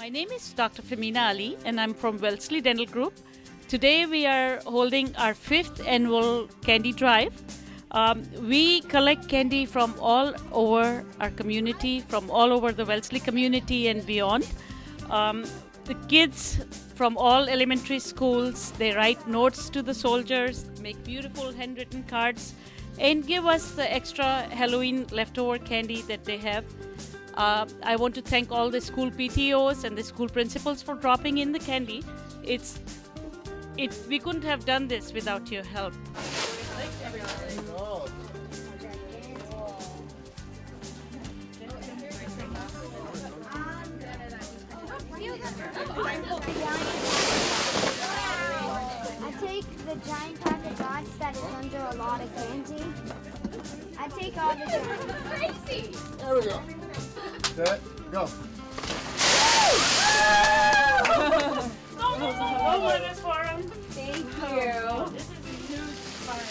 My name is Dr. Femina Ali and I'm from Wellesley Dental Group. Today we are holding our 5th annual candy drive. We collect candy from all over our community, from all over the Wellesley community and beyond. The kids from all elementary schools, they write notes to the soldiers, make beautiful handwritten cards, and give us the extra Halloween leftover candy that they have. I want to thank all the school PTOs and the school principals for dropping in the candy. We couldn't have done this without your help. I take the giant packet box that is under a lot of candy. I take all the Crazy! There we go. Set, go. Thank you. This is a huge part.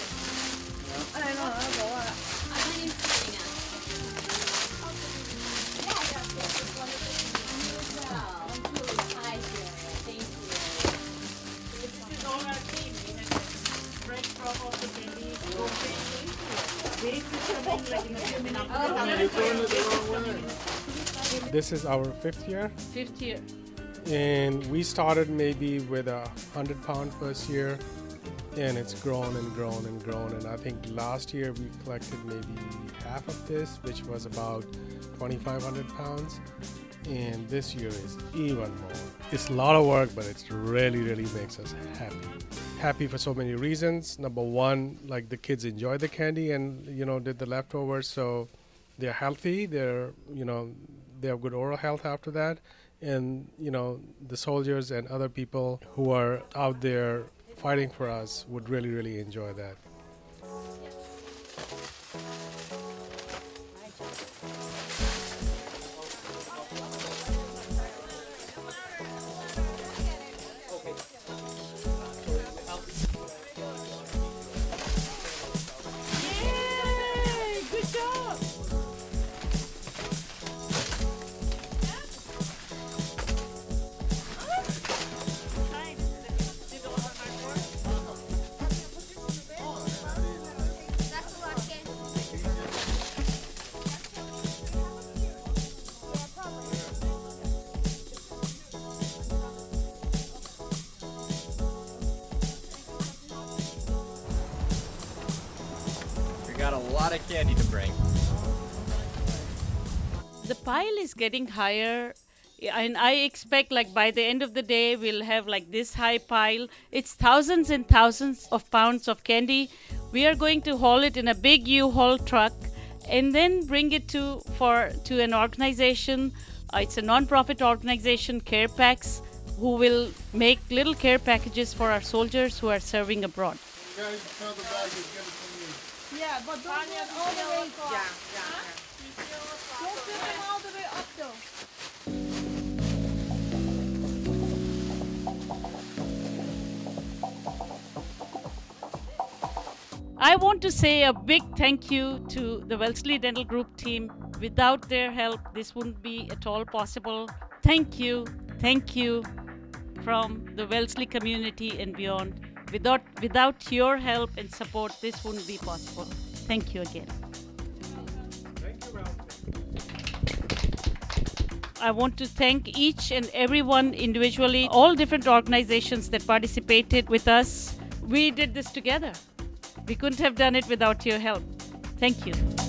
This is all our team. We had fresh crop of the candy, go crazy. Wait for something like in a few minutes. You're doing it the wrong way. This is our 5th year, 5th year. and we started maybe with 100 pound first year, and it's grown and grown and grown. And I think last year we collected maybe half of this, which was about 2,500 pounds. And this year is even more. It's a lot of work, but it really makes us happy. Happy for so many reasons. Number one, like the kids enjoy the candy and did the leftovers, so they're healthy. They have good oral health after that, and the soldiers and other people who are out there fighting for us would really enjoy that. Yay! Good job! That's a lot of candy. We got a lot of candy to bring. The pile is getting higher, and I expect like by the end of the day we'll have like this high pile. It's thousands and thousands of pounds of candy. We are going to haul it in a big U-Haul truck and then bring it to an organization. It's a non-profit organization, Care Packs, who will make little care packages for our soldiers who are serving abroad. You guys tell the bag is getting from you. Yeah, but don't get all the way across. Don't fill them all the way up though. I want to say a big thank you to the Wellesley Dental Group team. Without their help, this wouldn't be at all possible. Thank you from the Wellesley community and beyond. Without your help and support, this wouldn't be possible. Thank you again. Thank you, Ralph. I want to thank each and everyone individually, all different organizations that participated with us. We did this together. We couldn't have done it without your help. Thank you.